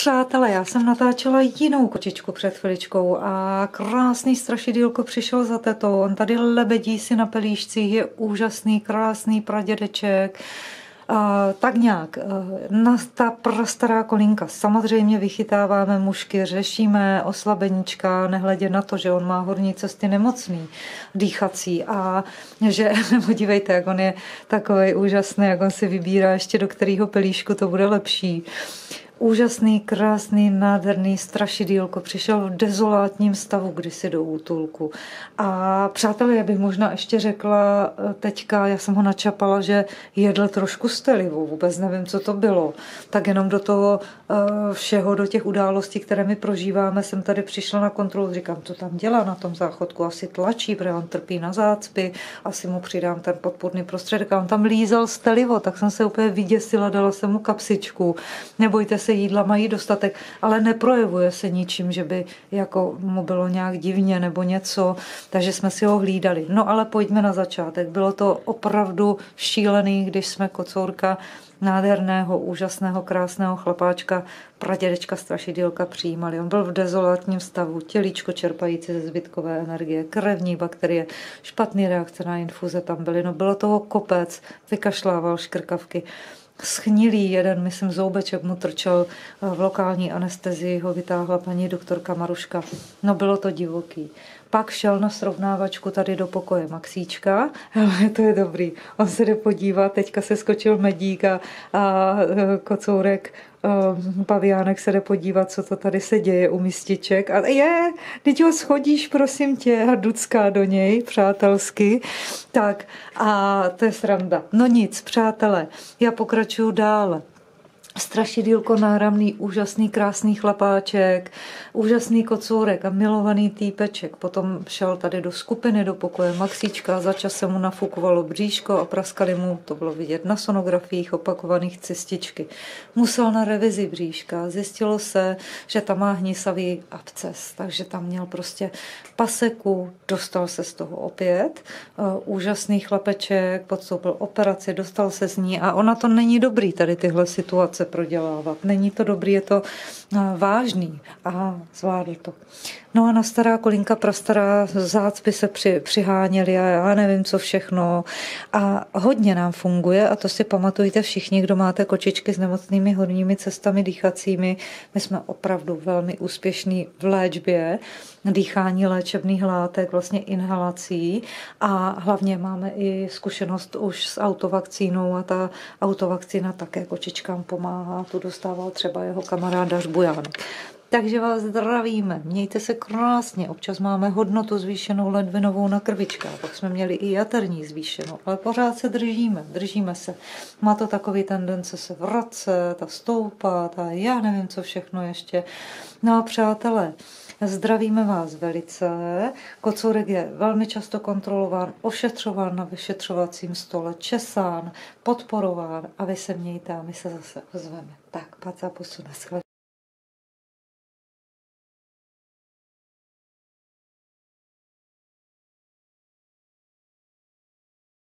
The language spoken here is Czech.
Přátelé, já jsem natáčela jinou kočičku před chviličkou a krásný strašidýlko přišel za tetou. On tady lebedí si na pelíšcích, je úžasný, krásný pradědeček. Tak nějak, ta prastará kolínka. Samozřejmě vychytáváme mušky, řešíme oslabeníčka, nehledě na to, že on má horní cesty nemocný, dýchací a že, podívejte, jak on je takovej úžasný, jak on si vybírá ještě do kterého pelíšku to bude lepší. Úžasný, krásný, nádherný strašidýlko. Přišel v dezolátním stavu kdysi do útulku. A přátelé, já bych možná ještě řekla teďka, já jsem ho načapala, že jedl trošku stelivu, vůbec nevím, co to bylo. Tak jenom do toho všeho, do těch událostí, které my prožíváme, jsem tady přišla na kontrolu, říkám, co tam dělá na tom záchodku, asi tlačí, protože on trpí na zácpy, asi mu přidám ten podpůrný prostředek a on tam lízal stelivo, tak jsem se úplně vyděsila, dala jsem mu kapsičku. Nebojte se, jídla mají dostatek, ale neprojevuje se ničím, že by jako mu bylo nějak divně nebo něco, takže jsme si ho hlídali. No ale pojďme na začátek. Bylo to opravdu šílený, když jsme kocourka nádherného, úžasného, krásného chlapáčka, pradědečka strašidýlka přijímali. On byl v dezolátním stavu, tělíčko čerpající ze zbytkové energie, krevní bakterie, špatný reakce na infuze tam byly. No bylo toho kopec, vykašlával škrkavky. Schnilý jeden, myslím, zoubeček mu trčel v lokální anestezii, ho vytáhla paní doktorka Maruška. No bylo to divoký. Pak šel na srovnávačku tady do pokoje Maxíčka, ale to je dobrý. On se jde podívat, teďka se skočil medík a kocourek, paviánek se jde podívat, co to tady se děje u mističek. A teď ho schodíš, prosím tě, a ducká do něj, přátelsky. Tak, a to je sranda. No nic, přátelé, já pokračuju dále. Strašidýlko náramný, úžasný, krásný chlapáček, úžasný kocourek a milovaný týpeček. Potom šel tady do skupiny, do pokoje Maxíčka, za čas se mu nafukovalo bříško a praskali mu, to bylo vidět na sonografiích, opakovaných cystičky. Musel na revizi bříška, zjistilo se, že tam má hnisavý absces, takže tam měl prostě paseku, dostal se z toho opět, úžasný chlapeček, podstoupil operaci, dostal se z ní a ona to není dobrý tady tyhle situace prodělávat. Není to dobrý, je to vážný a zvládl to. No a na stará kolínka, prastará zácpy se přiháněly a já nevím, co všechno. A hodně nám funguje a to si pamatujte všichni, kdo máte kočičky s nemocnými horními cestami dýchacími. My jsme opravdu velmi úspěšní v léčbě, dýchání léčebných látek, vlastně inhalací a hlavně máme i zkušenost už s autovakcínou a ta autovakcína také kočičkám pomáhá. Tu dostával třeba jeho kamarád Dař Bujánek. Takže vás zdravíme, mějte se krásně, občas máme hodnotu zvýšenou ledvinovou na krvičkách, pak jsme měli i jaterní zvýšenou, ale pořád se držíme se. Má to takový tendence se vracet a stoupat a já nevím, co všechno ještě. No a přátelé, zdravíme vás velice. Kocourek je velmi často kontrolován, ošetřován na vyšetřovacím stole, česán, podporován a vy se mějte a my se zase ozveme. Tak, paca pusu, naschle.